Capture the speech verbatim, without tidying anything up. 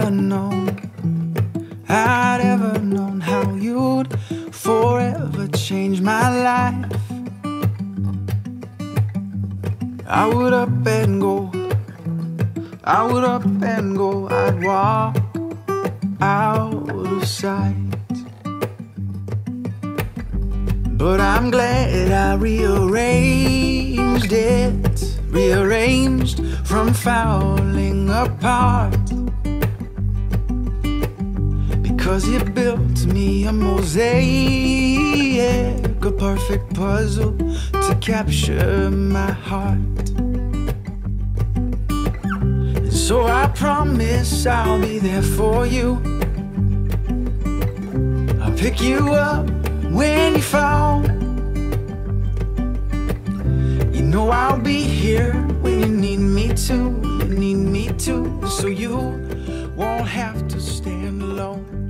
ever known, I'd ever known how you'd forever change my life. I would up and go, I would up and go, I'd walk out of sight. But I'm glad I rearranged it, rearranged from falling apart, because you built me a mosaic, a perfect puzzle to capture my heart. And so I promise I'll be there for you. I'll pick you up when you fall. You know I'll be here when you need me to, you need me to, so you won't have to stand alone.